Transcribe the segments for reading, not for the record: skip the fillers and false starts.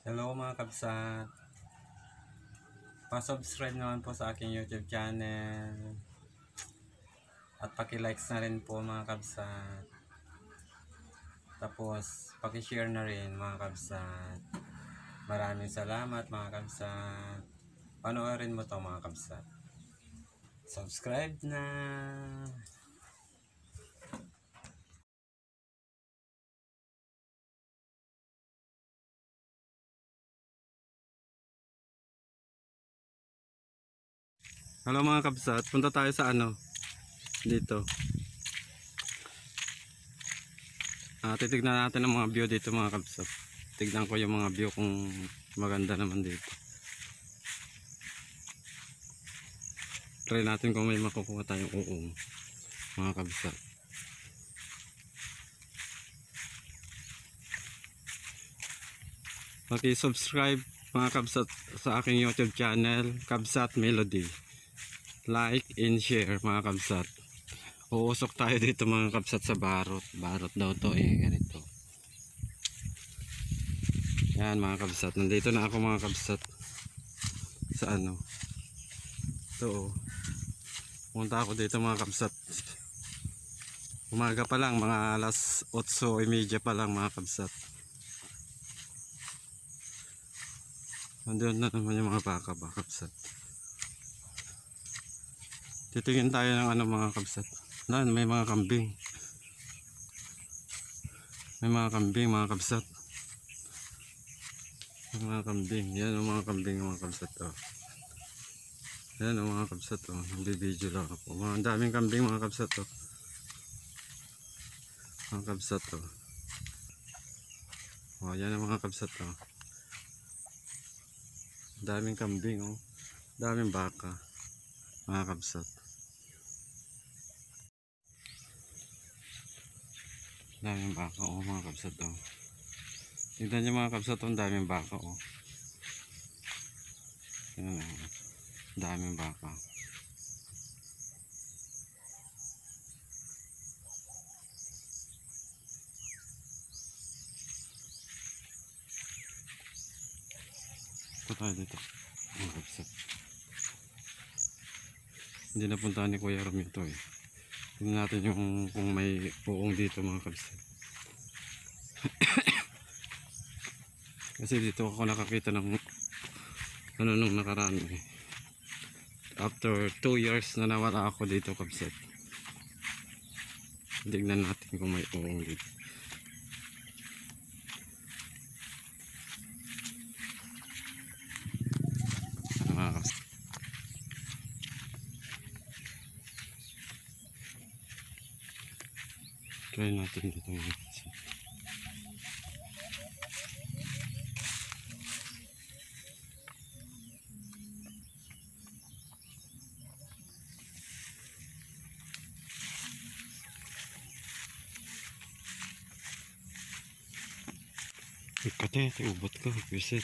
Hello mga kabsat, pa-subscribe naman po sa aking YouTube channel at paki-likes na rin po mga kabsat, tapos paki-share na rin mga kabsat. Maraming salamat mga kabsat. Panoorin mo to mga kabsat. Subscribe na. Hello mga kabsat, punta tayo sa dito. Titignan natin ang mga view dito mga kabsat. Tignan ko yung mga view kung maganda naman dito. Try natin kung may makukuha tayong uong mga kabsat. Paki-subscribe mga kabsat sa aking YouTube channel, Kabsat Melody. Like and share mga kabsat. Uusok tayo dito mga kabsat sa barot. Barot daw to ganito. Yan mga kabsat. Nandito na ako mga kabsat. Sa Ito punta ako dito mga kabsat. Umaga pa lang, mga alas 8:30 pa lang mga kabsat. Nandiyan na naman yung mga baka kabsat. Titingin tayo ng mga kabsat. May mga kambing. May mga kambing mga kabsat. May mga kambing. Yan ang mga kambing mga kabsat. Yan ang mga kabsat. Nagbibideo lang ako. Ang daming kambing mga kabsat. Mga kabsat. Yan ang mga kabsat. Daming kambing. Daming baka mga kabsat. Daming baka mga kabsat. Tignan nyo mga kabsat, ang daming baka Yan, daming baka. Ito tayo dito mga kabsat. Hindi napuntahan ni Kuya Ram ito Tingnan natin kung may uong dito mga kabsat. Kasi dito ako nakakita ng nung nakaraan After 2 years na nawala ako dito kabsat. Tignan natin kung may uong dito. Try natin dito mga kabsat. Ikate, ubot ko, visit.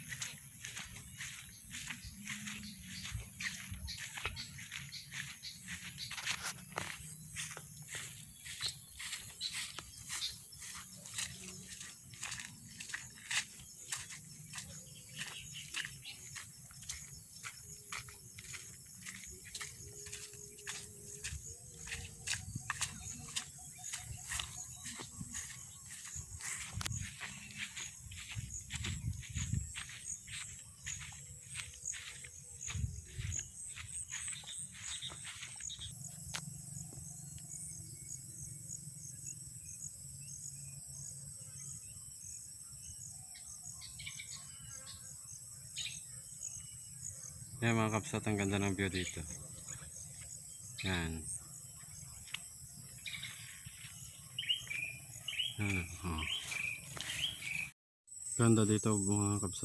Yan mga kabsat, ang ganda ng view dito. Yan. Ganda dito mga kabsat.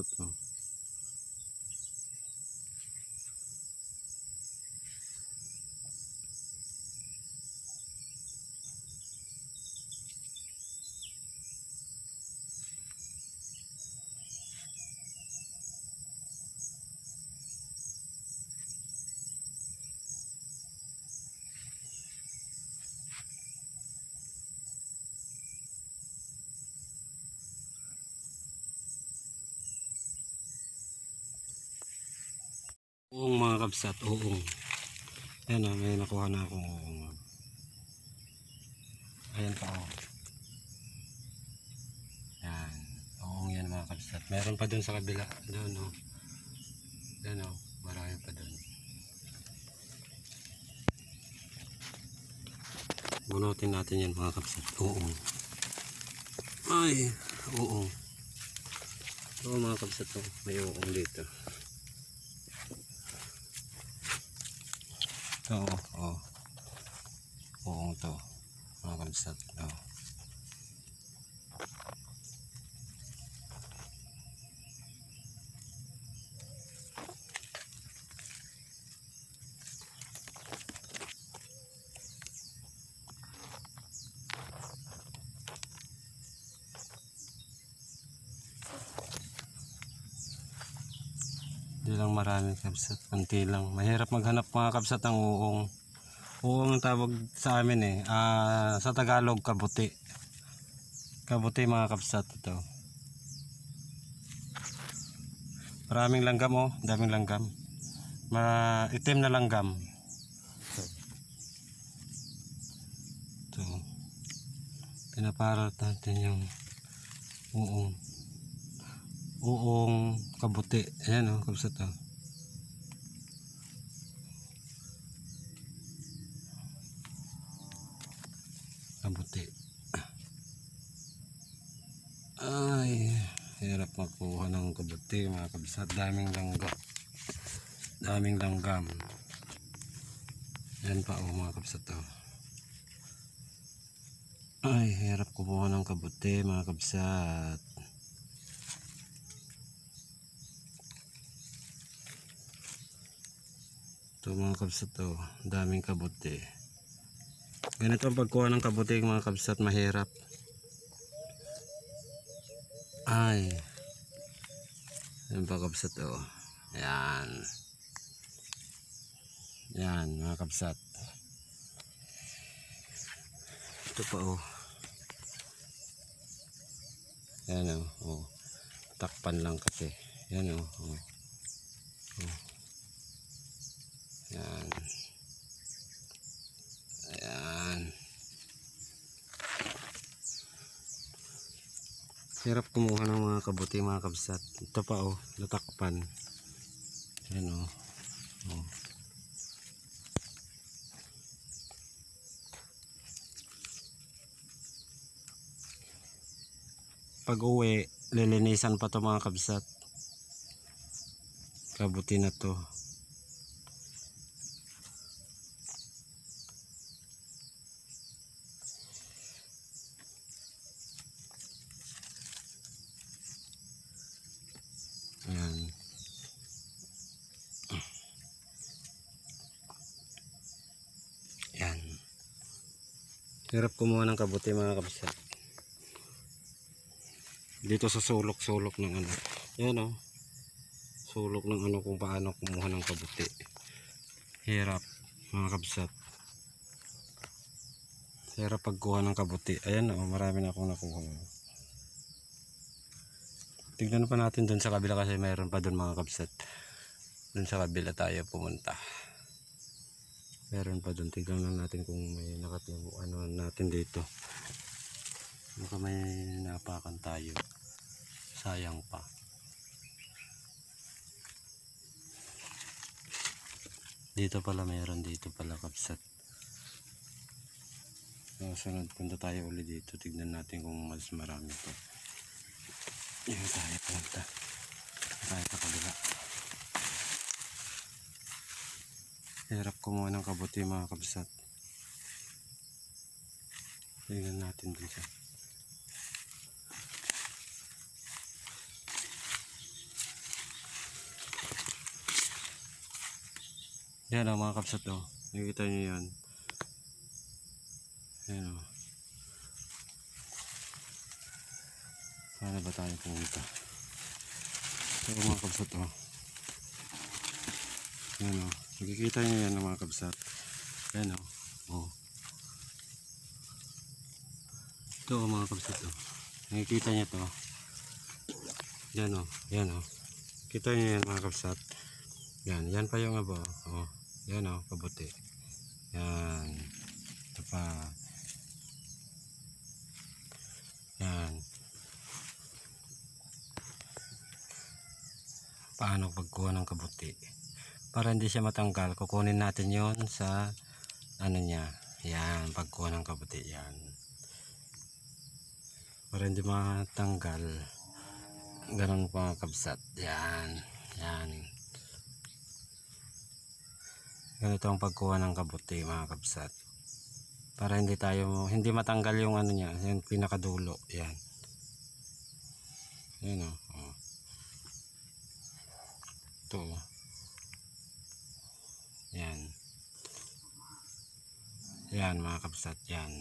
Uong mga kabsat, uong. Yan may nakuha na akong uong. Ayan pa Yan. Uong yan mga kabsat. Meron pa dun sa kabila. Doon Yan marami pa dun. Bunutin natin yan mga kabsat. Uong. Ay, uong. Oo mga kabsat, may uong dito. Uong to mga kabsat. Hindi lang marami kabsat, konti lang. Mahirap maghanap mga kabsat ng uong. Uong ang tawag sa amin sa Tagalog kabuti. Kabuti mga kabsat ito. Maraming langgam daming langgam. Itim na langgam. Ito. Pinaparat natin yung uong. Uong kabuti. Ayan kabsat kabuti. Ay, hirap makuha ng kabuti mga kabsat. Daming langgam. Ayan pa mga kabsat Ay, hirap kumuha ng kabuti mga kabsat. Ito mga kabsat daming kabuti. Ganito ang pagkuha ng kabuti mga kabsat, mahirap. Ay, yan pa kabsat yan mga kabsat. Ito pa yan takpan lang kasi yan yan. Ayan. Hirap kumuha ng mga kabuti mga kabsat. Ito pa natakpan. Ayan Pag uwi, lilinisan pa to mga kabsat. Kabuti na to. Ayan. Ayan. Hirap kumuha ng kabuti mga kabsat. Dito sa sulok-sulok ng Ayan sulok ng kung paano kumuha ng kabuti. Hirap mga kabsat. Hirap pagkuha ng kabuti. Ayan marami na akong nakuha. Tignan pa natin dun sa kabila kasi mayroon pa dun mga kabsat. Dun sa kabila tayo pumunta. Meron pa dun. Tignan lang natin kung may natin dito. Baka may napakan tayo. Sayang pa. Dito pala mayroon dito pala kabsat. Sunod punta tayo ulit dito. Tignan natin kung mas marami to. Yan tayo punta. Tayo sa kabila. Hirap kumuha ng kabuti mga kabsat. Tignan natin din siya. Yan mga kabsat nakikita nyo yan. Yan Paano ba tayo pumunta? Ito mga kabsat Yan nakikita nyo yan mga kabsat. Yan Ito mga kabsat nakikita nyo to. Yan Kita nyo yan mga kabsat. Yan pa yung abo. Oh, yan oh, kabuti. Yan. Ito pa. Yan. Paano pagkuha ng kabuti? Para hindi siya matanggal, kukunin natin yon sa ano niya. Yan, pagkuha ng kabuti. Yan. Para hindi matanggal. Ganun pa mga kabsat. Yan. Yan. Ganito ang pagkuha ng kabuti mga kabsat. Para hindi matanggal yung ano niya, yung pinakadulo. Yan. Yan o. Oh. Ito. Yan. Yan mga kabsat. Yan.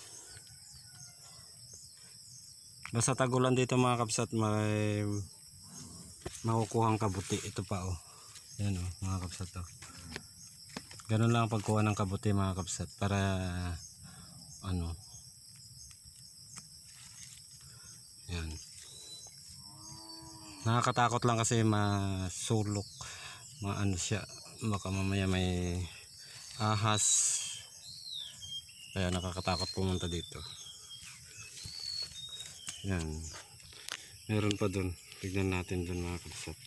Basta tagulan dito mga kabsat, may makukuhang kabuti. Ito pa oh. Yan oh mga kabsat oh. Ganun lang ang pagkuha ng kabuti mga kabsat para ano. Yan. Nakakatakot lang kasi masulok, maano siya, baka mamaya may ahas. Kaya nakakatakot pumunta dito. Yan. Meron pa dun. Tignan natin dun mga kabsat.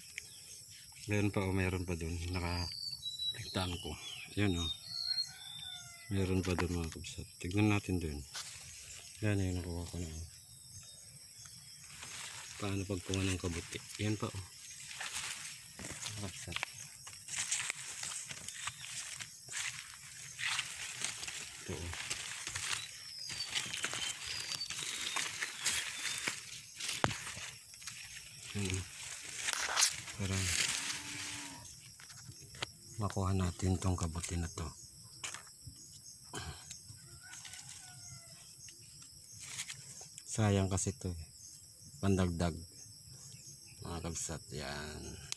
Meron pa dun. Tignan ko. Yan o. Meron pa dun mga kabsat. Tignan natin dun. Yan yung nakuha ko na o. Paano pagkuha ng kabuti. Yan pa o. Mga kabsat. Ito o. Para makuha natin tong kabuti na to. Sayang kasi to eh. Pandagdag mga kabsat. Yan.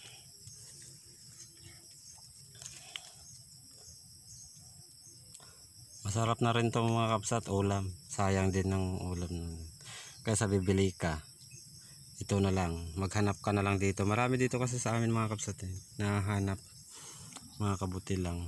Masarap na rin to mga kabsat, ulam. Sayang din ng ulam. Kaysa bibili ka, ito na lang, maghanap ka na lang dito. Marami dito kasi sa amin mga kabsat eh. Nahanap mga kabuti lang.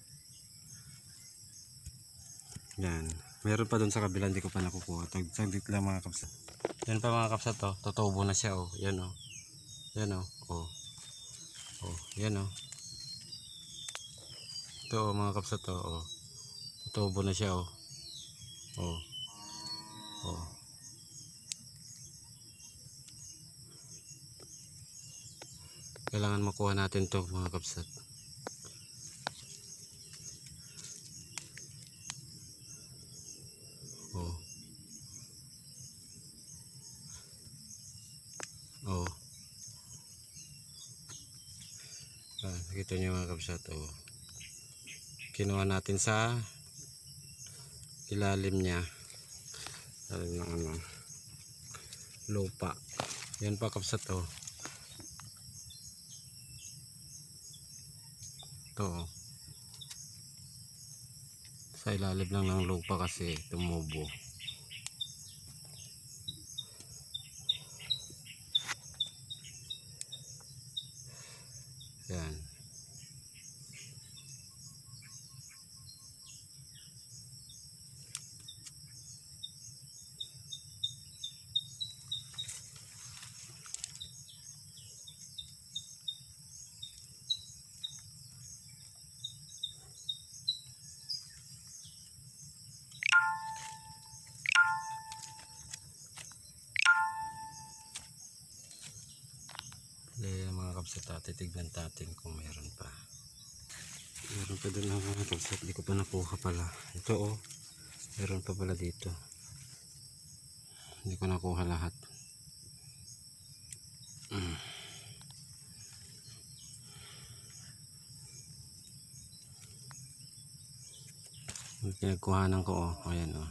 Yan. Meron pa dun sa kabila, hindi ko pa nakukuha. Saglit lang mga kabsat. Yan pa mga kabsat oh. Tutubo na siya oh. Yan oh. Yan oh. Oh. Oh. Yan oh. Ito oh, mga kabsat oh. Oh. Tutubo na siya oh. Oh. Oh. Kailangan makuha natin to mga kabsat. Oh. Oh. Nakita nyo mga kabsat oh. Kinuha natin sa ilalim niya. Ilalim ng ano, lupa. Yan pa kabsat oh. Ito oh. Sa ilalim lang ng lupa kasi tumubo. Yan. Mga kabsat, titignan natin kung meron pa. Meron pa doon mga kabsat, di ko pa nakuha pala. Ito oh, meron pa pala dito. Hindi ko nakuha lahat. Pinagkuhanan ko oh, ayan oh.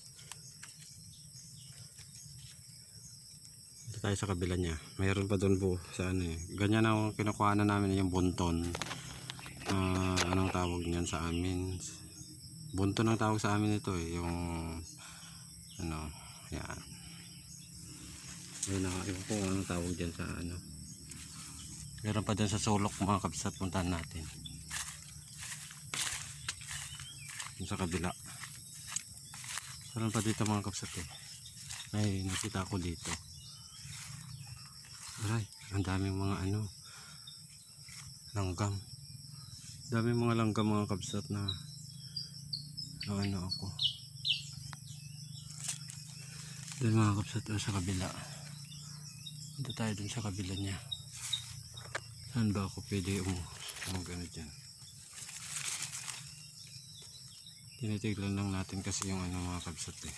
Tayo sa kabila niya, mayroon pa doon po sa ano eh. Ganyan ang kinukuha na namin yung bunton. Anong tawag niyan sa amin? Bunton ang tawag sa amin ito eh, yung ano, yan. Ayun na, iba po anong tawag diyan sa ano. Meron pa dun sa sulok mga kabsat, puntahan natin. Yung sa kabila. Meron pa dito mga kabsat eh. Ay, nakita ko dito. Aray, ang daming mga langgam. Daming mga langgam mga kabsat na ako. Doon mga kabsat sa kabila. Punta tayo dun sa kabila niya. Saan ba ako pwede umagano dyan? Tinitiglan lang natin kasi yung mga kabsat eh.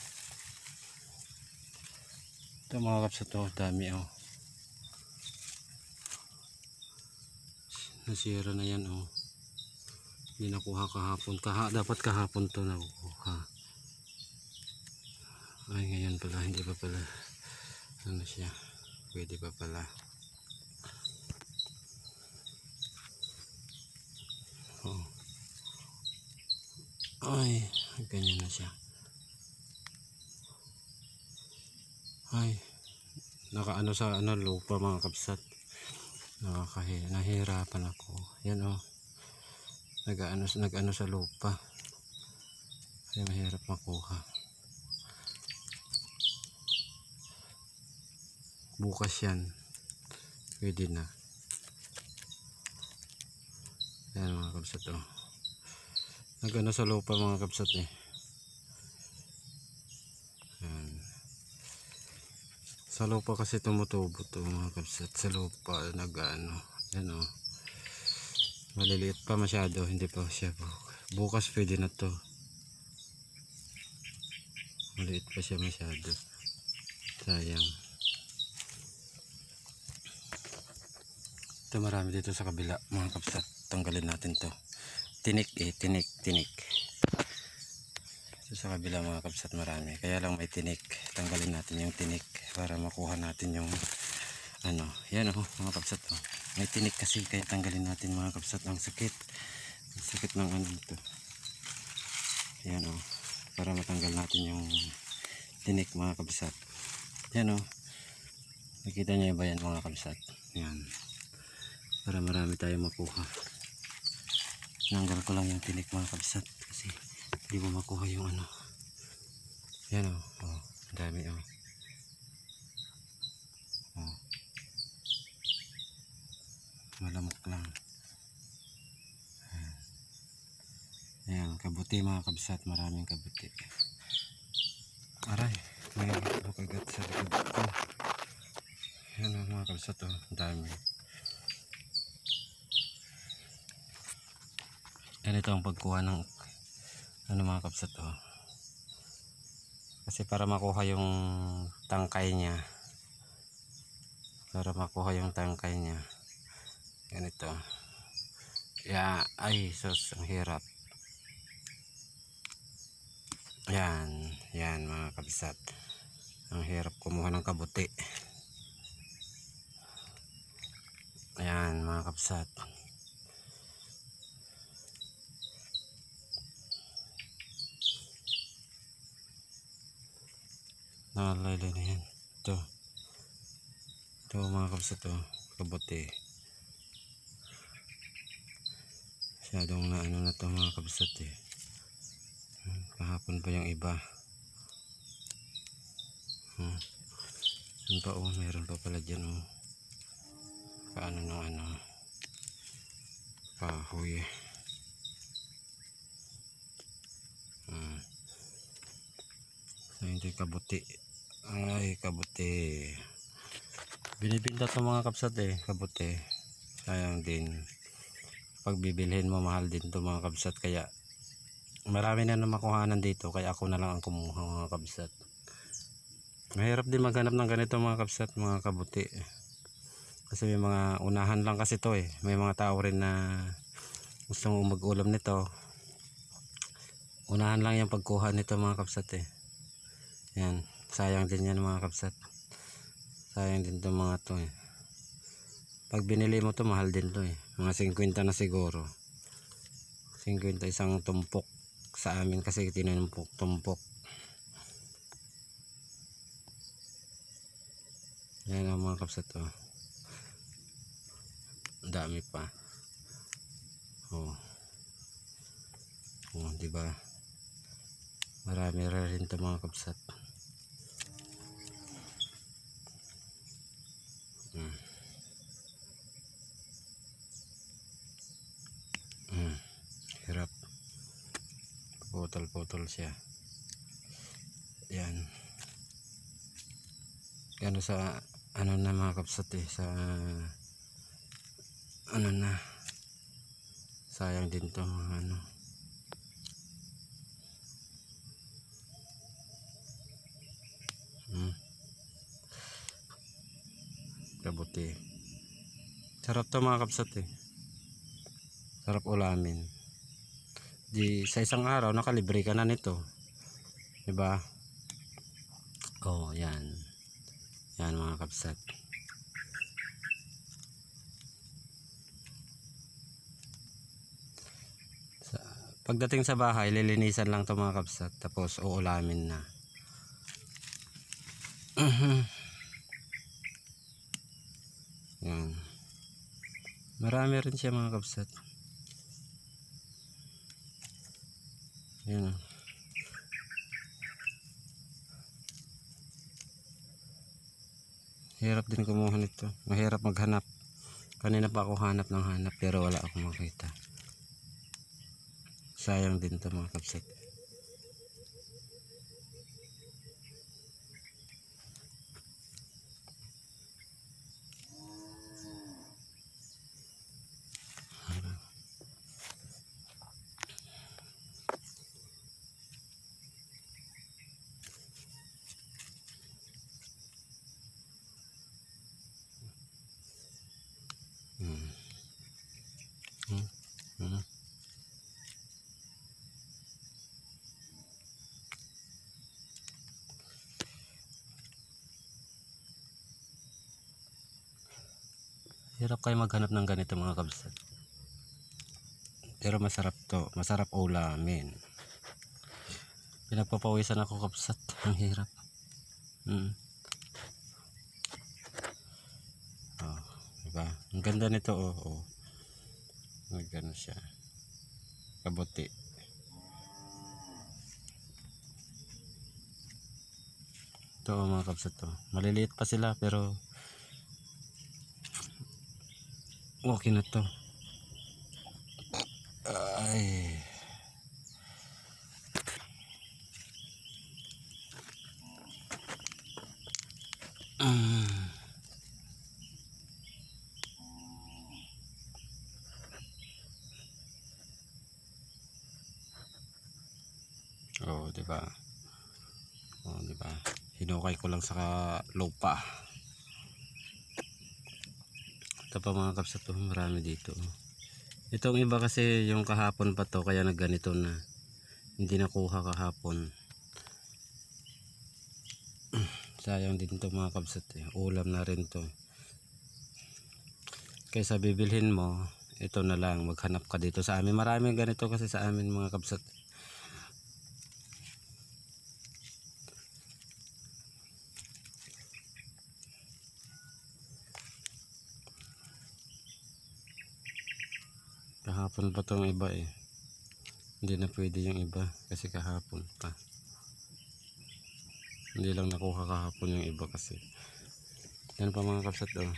Ito mga kabsat oh, dami oh. Nasira na yan oh. Hindi nakuha kahapon. Dapat kahapon to nakuha. Ay ngayon pala, hindi pa pala. Ano siya? Pwede pa pala. Oh. Ay, ganyan na siya. Ay, nakaano sa lupa mga kabsat. Nahihirapan ako. Yan oh. Nag-ano sa lupa. Kaya mahirap makuha. Bukas yan. Pwede na. Yan mga kabsat oh. Nag-ano sa lupa mga kabsat eh. Yan. Sa lupa kasi tumutubo to mga kabsat. Sa lupa nag-ano. Yan oh. Maliliit pa masyado, hindi pa siya bukas pwede na to. Maliit pa siya masyado, sayang. Ito marami dito sa kabila mga kabsat. Tanggalin natin to. Tinik ito sa kabila mga kabsat, marami, kaya lang may tinik. Tanggalin natin yung tinik para makuha natin yung yan oh mga kabsat oh. May tinik kasi, kaya tanggalin natin mga kabsat. Ang sakit ng ito. Yan oh, para matanggal natin yung tinik mga kabsat. Yan oh, nakita niyo ba yan mga kabsat? Yan, para marami tayong makuha. Nanggal ko lang yung tinik mga kabsat kasi hindi mo makuha yung yan oh, oh dami oh. Oh, malamok lang. Ayan, kabuti mga kabsat, maraming kabuti. Aray, may kagat sa likod ko. Ayan mga kabsat oh, dami. Ganito ang pagkuha ng mga kabsat oh. Kasi para makuha yung tangkay niya, ganito. Ay sus, ang hirap. Yan mga kabsat, ang hirap kumuha ng kabuti. Ayan mga kabsat. Nalaylay na yan. Ito mga kabsat oh, kabuti. Masyadong na to mga kabsat eh. Kahapon pa yung iba. Yan pa oh, meron pa pala dyan oh. Kaano ng kahoy. So hindi kabuti. Ay kabuti. Binibinta to mga kabsat eh, kabuti. Sayang din. Pag bibilhin mo mahal din to mga kabsat, kaya marami na makuhanan dito, kaya ako na lang ang kumuha mga kabsat. Mahirap din maghanap ng ganito mga kabsat, mga kabuti. Kasi may mga unahan lang kasi to eh. May mga tao rin na gusto mo mag-ulam nito. Unahan lang yung pagkuha nito mga kabsat eh. Yan, sayang din yan mga kabsat. Sayang din to mga to eh. Pag binili mo to mahal din to eh. Mga 50 na siguro. 50 isang tumpok. Sa amin kasi tumpok. Yan ang mga kabsat oh. Ang dami pa. Oh. Oh, di ba? Marami rin 'to mga kabsat. Hmm. Hirap. Putol-putol siya. Yan. Ano sa ano na mga kabsat sa ano na. Sayang din 'to ano. Kabuti. Sarap 'to mga kabsat Sarap ulamin. Di sa isang araw nakalibre ka na nito. 'Di ba? Oh, yan. Yan mga kabsat. Pagdating sa bahay, lilinisan lang 'to mga kabsat, tapos uulamin na. Yan. Marami rin siya mga kabsat. Yan. Hirap din kumuha nito. Mahirap maghanap. Kanina pa ako hanap ng hanap pero wala akong makita. Sayang din 'to mga kabsat. Hirap kayo maghanap ng ganito mga kabsat. Pero masarap 'to. Masarap ulamin. Pinagpapawisan ako kabsat. Ang hirap. Oh, diba? Ang ganda nito oh. Magano siya. Kabuti. Ito mga kabsat maliliit pa sila pero okay na to. Ay. Oh, di ba? Oh, di ba? Hinukay ko lang sa lupa. Ito pa mga kabsat marami dito. Itong iba kasi yung kahapon pa to kaya nagganito na. Hindi nakuha kahapon. Sayang din to mga kabsat Ulam na rin to. Kaysa bibilhin mo, ito na lang maghanap ka dito sa amin. Maraming ganito kasi sa amin mga kabsat. Kahapon pa tong iba Hindi na pwede yung iba kasi kahapon pa. Hindi lang nakuha kahapon yung iba kasi. Yan pa mga kabsat Yan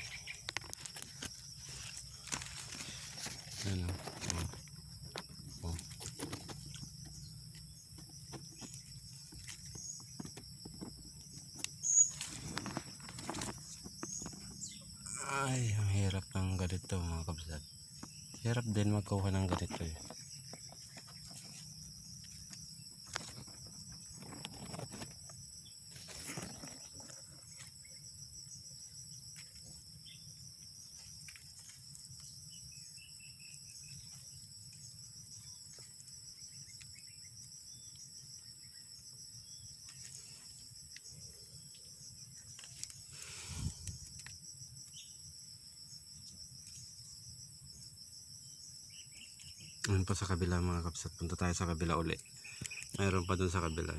Ay, ang hirap ng ganito mga kabsat. Hirap din magkuha ng ganito Ano pa sa kabila mga kabsat. Punta tayo sa kabila uli. Mayroon pa dun sa kabila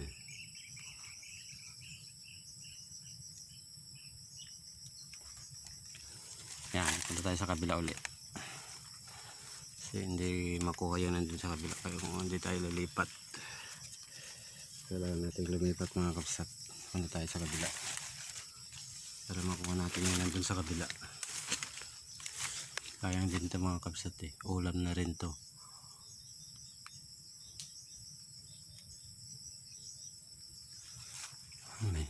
Yan, punta tayo sa kabila uli. Kasi hindi makuha yan nandun sa kabila. Kaya kung hindi tayo lilipat, kailangan natin lumipat mga kapsat. Punta tayo sa kabila para makuha natin yan nandun sa kabila. Sayang din ito mga kapsat eh. Ulam na rin to. Amen.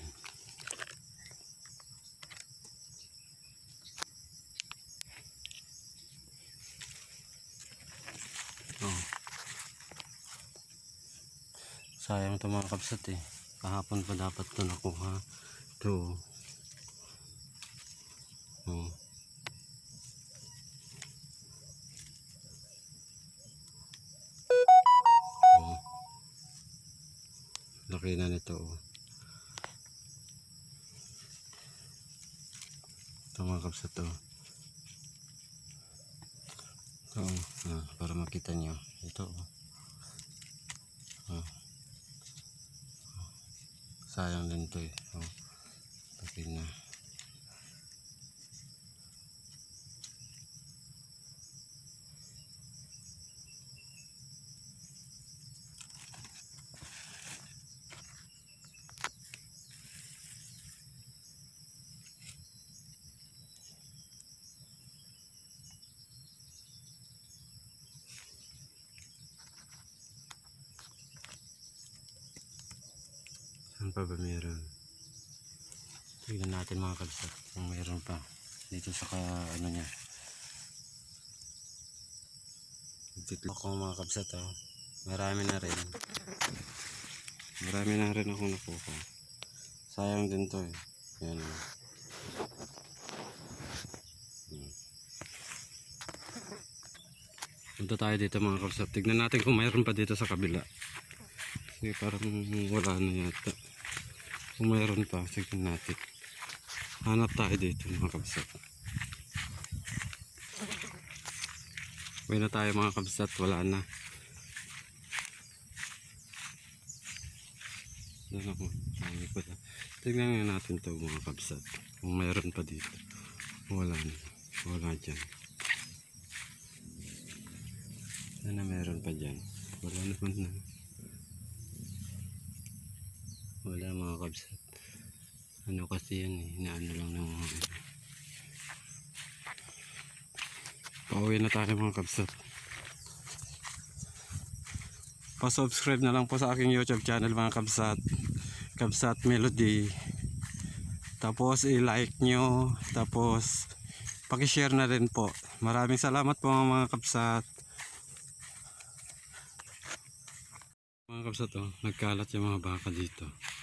Oh. Sayang ito mga kapsat eh. Kahapon pa dapat ito nakuha. Ito. Oh. Oh. Laki na nito oh. Ito mga kapsat oh. Ito oh. Para makita nyo. Ito oh. Oh. Sayang din ito eh. Oh. Laki na. Saan pa ba meron? Tignan natin mga kapsat kung meron pa dito sa ano niya. Titlok ko mga kapsat oh. Marami na rin akong nakuha. Sayang din to eh. Yan oh. Punta tayo dito mga kapsat. Tignan natin kung mayroon pa dito sa kabila. Kasi parang wala na yata. Kung mayroon pa, tignan natin. Hanap tayo dito mga kabsat. Uwi na tayo mga kabsat, wala na. Tignan nga natin to mga kabsat. Kung mayroon pa dito. Wala na. Wala dyan. Sana mayroon pa dyan. Wala naman na. Wala mga kabsat. Ano kasi yan eh. Inaano lang ng mga pauwi na tayo mga kabsat. Pa-subscribe na lang po sa aking YouTube channel mga kabsat. Kabsat Melody. Tapos i-like nyo. Tapos paki-share na rin po. Maraming salamat po mga kabsat. Mga kabsat oh, nagkalat yung mga baka dito.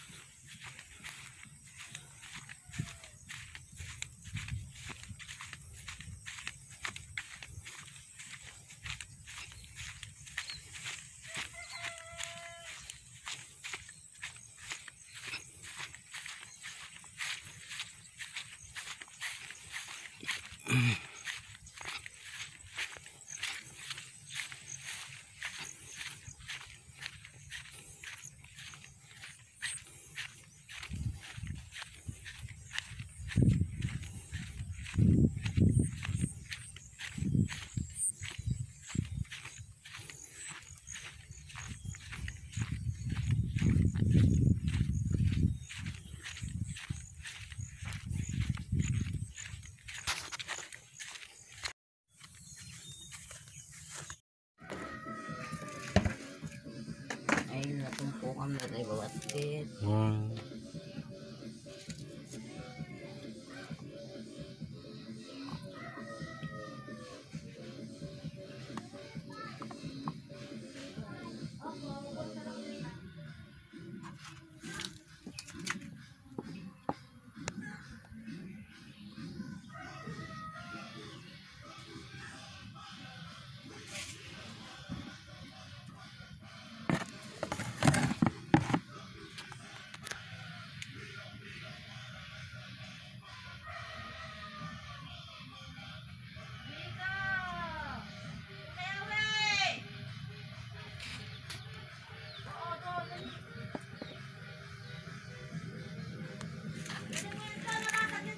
Ay, natumpukan na tayo bawat bit. Wow.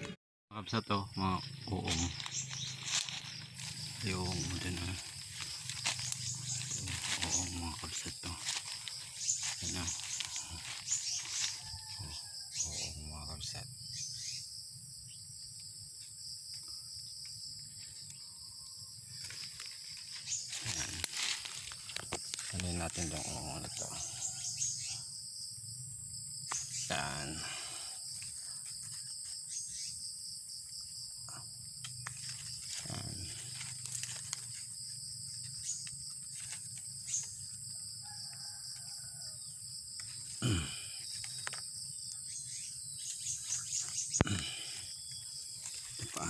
Kapsat to, mga uong. Yung din ito. Yan o. Oo mga kabsat. Yan. Alin natin dong ano ito. Yan. Ito pa.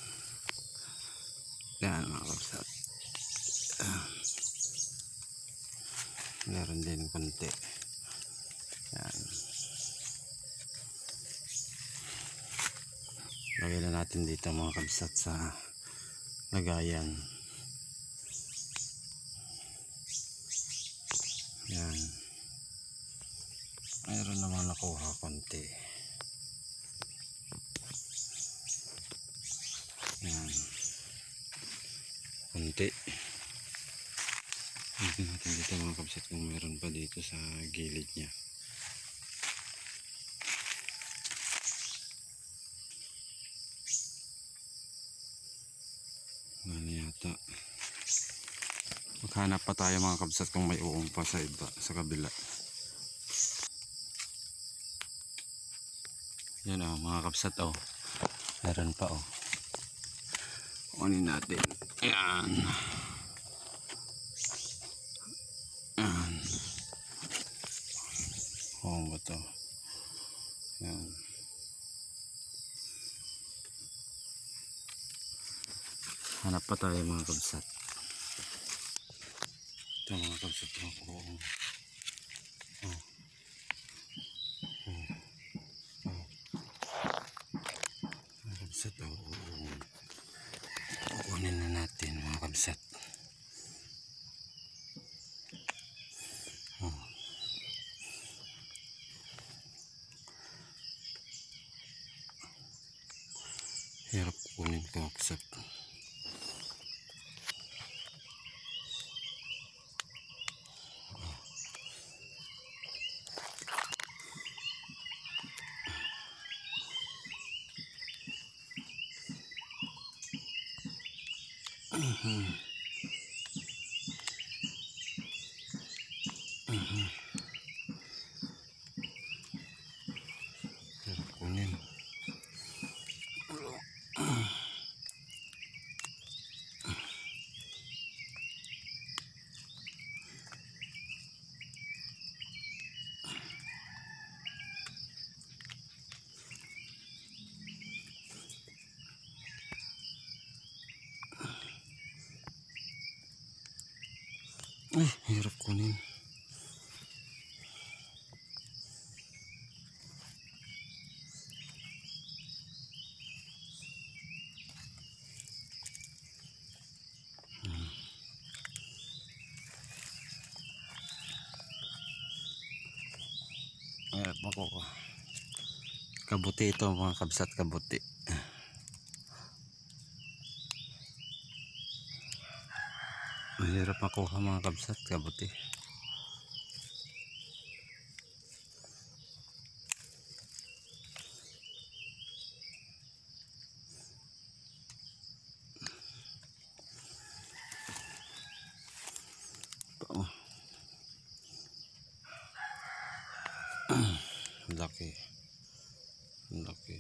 Yan mga kabsat. Meron din konti. Yan. Lagay na natin dito mga kabsat sa lagayan. Yan. Mayroon naman nakuha konti. Yan. Konti. Tingnan natin dito mga kabsat kung meron pa dito sa gilid niya. Ano yata. Maghanap pa tayo mga kabsat kung may uong pa sa iba, sa kabila. Yan o mga kabsat o. Meron pa o. Kunin natin. Ayan. Ayan. Uong ba to? Ayan. Hanap pa tayo mga kabsat. Ito mga kabsat o. Uong. Oh. Mga kabsat o. Uong. Kukunin na natin mga kabsat. Oh. Hirap kunin ko kabsat. Hirap kunin. Ay, hirap kunin. Hirap makuha. Kabuti ito mga kabsat, kabuti. Mahirap makuha mga kabsat, kabuti. Oh. Laki. Laki.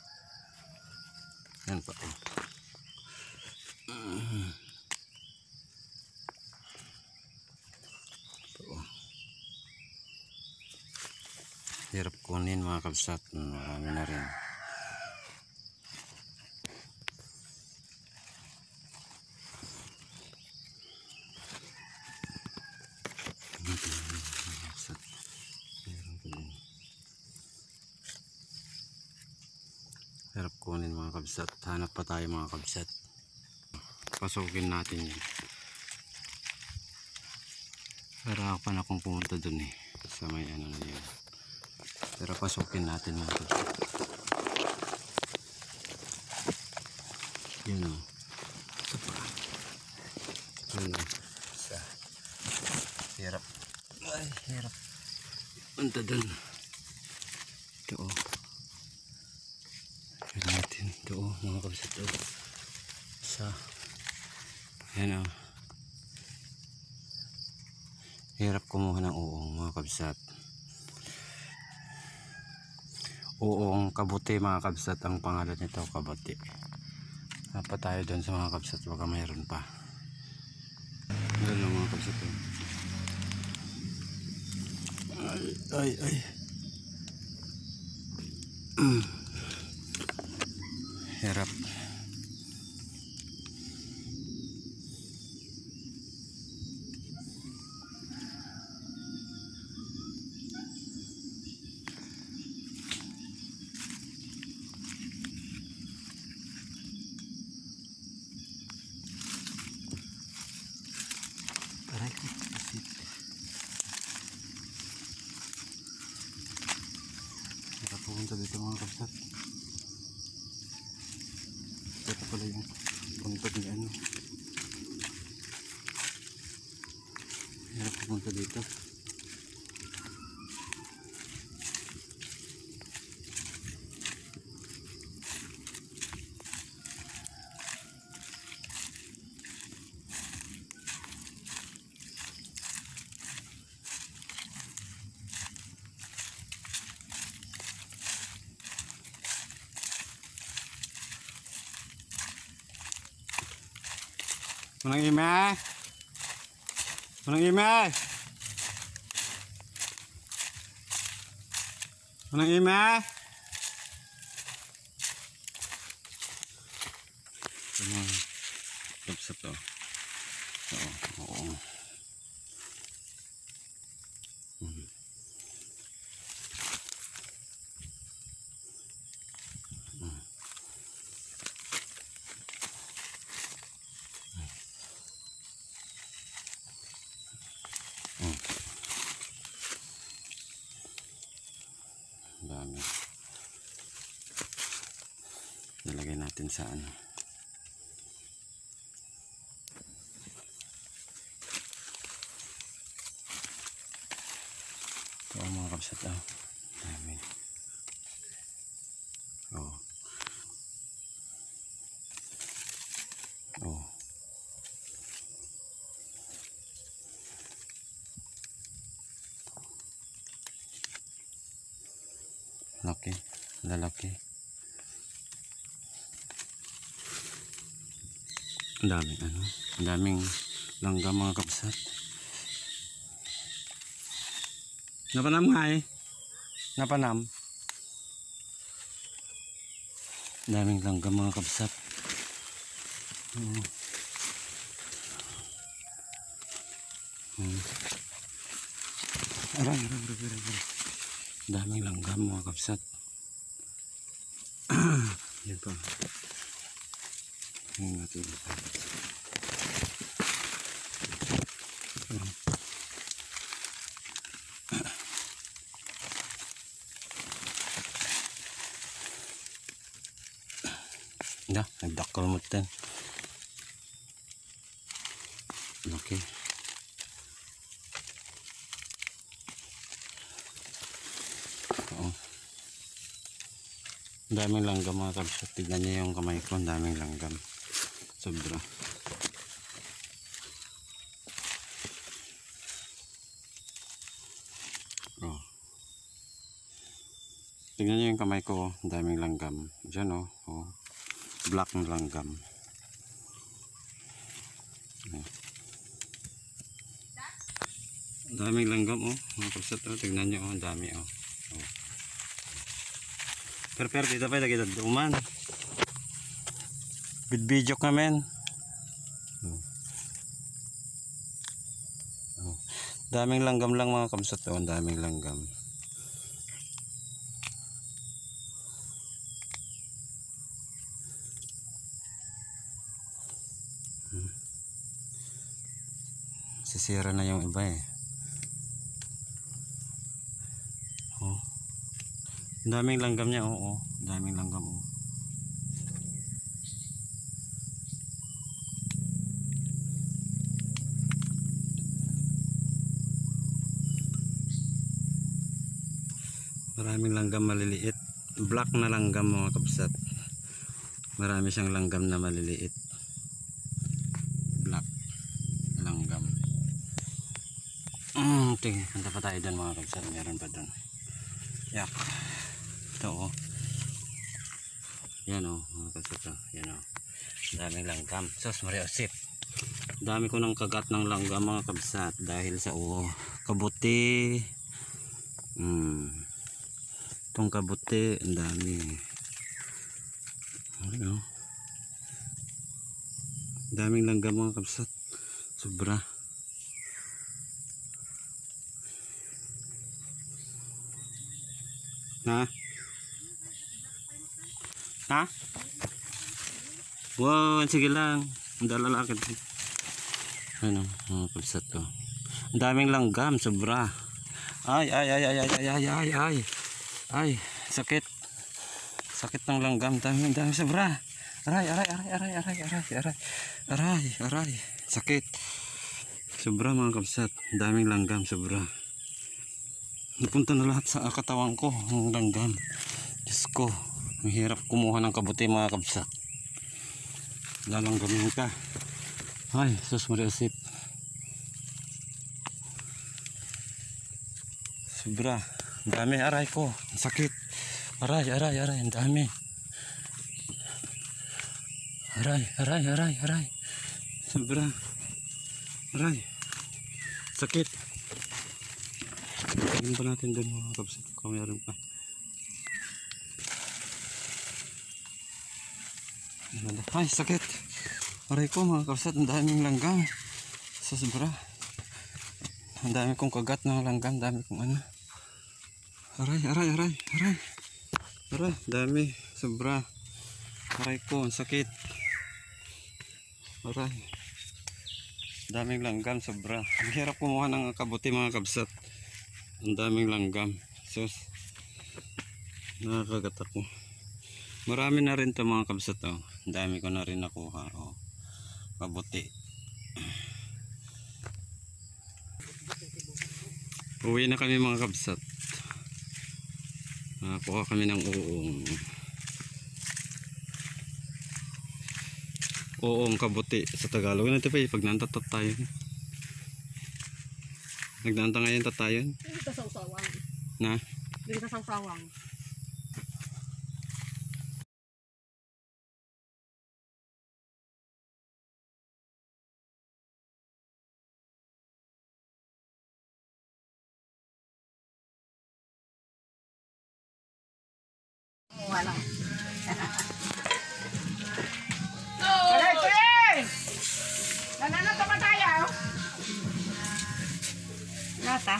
Yan pa. Hirap kunin mga kabsat. Marami na rin. Hirap kunin mga kabsat. Hanap pa tayo mga kabsat. Pasukin natin yan. Harapan akong pumunta dun eh. Sa may ano na yun. Pero pasukin natin mga kabsat. Yun o. Ito pa. Yun o. Isa. Hirap. papunta dun. Ito o. Tignan natin. Ito o mga kabsat o. Ayan o. Hirap kumuha ng uong mga kabsat. Uong kabuti mga kabsat ang pangalan nito, kabuti. Dapat tayo doon sa mga kabsat, baka mayroon pa. Ayan o mga kabsat o. Ay. Hirap. Aray ko. Nakapunta dito mga kabsat. Ito pala yung puntod ni ano. Hirap pumunta dito. Manang ime. Manang ime. Manang ime. Mga kapsat to. Oo. Dami. Nilagay natin sa ano. Ito ang mga kapsat ah. Dami. Oh. Laki. Lalaki. Ang dami ano. Ang daming langga mga kapsat. Napanam nga eh. Napanam. Ang daming langga mga kapsat. Aray. Daming langgam mga kapsat. Yan pa. Yan natin. Nagdakal mo din. Okay. Daming langgam mga kabsat. Tignan niyo yung kamay ko. Daming langgam. Sobra. Oh. Tignan niyo yung kamay ko. Daming langgam. Diyan oh. Oh. Black na langgam. Oh. Daming langgam oh. Mga kabsat oh. Tignan niyo oh. Dami oh. Oh. Pero dito pa lagi duman. Video ka men. Daming langgam lang mga kabsat oh. Daming langgam. Sisira na yung iba eh. Oh. Daming langgam niya oo. Daming langgam oh. Maraming langgam maliliit. Black na langgam mga kabsat. Marami siyang langgam na maliliit. Black langgam. Tingin, punta pa tayo doon mga kabsat. Meron pa doon. Yak. Ito oh. Yan oh mga kabsat oh. Yan oh. Daming langgam. Sus Maria Osip. Dami ko nang kagat ng langgam mga kabsat dahil sa kabuti. Itong kabuti, ang dami. Ano? Daming langgam mga kabsat. Sobra. Ha? Ha? Wow, sige lang. Ang dalalaki. Ano, mga kabsat to. Ang daming langgam, sobra. Ay, sakit. Sakit ng langgam, dami sobra. Aray. Sakit. Sobra mga kabsat, daming langgam, sobra. Napunta na lahat sa katawan ko, ng langgam. Diyos ko, mahirap kumuha ng kabuti mga kabsat. Lalanggamin ka. Ay, sus Maria Sip. Sobra. Ang dami, aray ko. Ang sakit. Aray. Ang dami. Aray. Sobra. Aray. Sakit. Tingnan pa natin doon mga kabsat. Kung meron pa. Ay, sakit. Aray ko mga kabsat. Ang daming langgam. Sobra. Ang dami kong kagat ng langgam. Ang dami kong ano. Aray, dami, sobra. Aray ko, ang sakit. Aray. Daming langgam, sobra. Ang hirap kumuha ng kabuti mga kabsat. Ang daming langgam. Sus. Nakakagat ako. Marami na rin ito mga kabsat. Oh. Ang dami ko na rin nakuha. Oh. Kabuti. Uwi na kami mga kabsat. Kuha kami ng uong kabuti sa Tagalog. Ano ito pa pag nantatot tayo. Nagnanta ngayon tatayon. Hindi ka sawsawang. Na? Hindi ka sawsawang. Wala. Nananap pa tayo. Nata.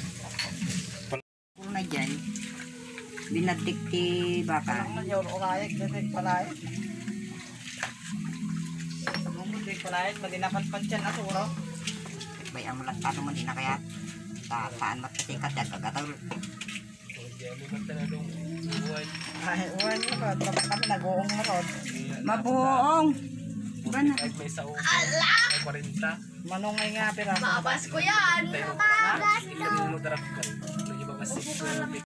Una dyan. Binatik ti baka. Ano yun? Ulayag, dating palayag. Dating palayag, madinapat dyan asuro. Bay, ang mulat paano mo din na kaya. Taan matatikat yan kagatol. Ay, uwan mo ba? Dapat kami nag-uong na ron. Mabuong. Ba na? May sa ulo. May 40. Manungay nga pira. Babas ko yan! Babas daw! Ilang mo darap ka. Iba kasi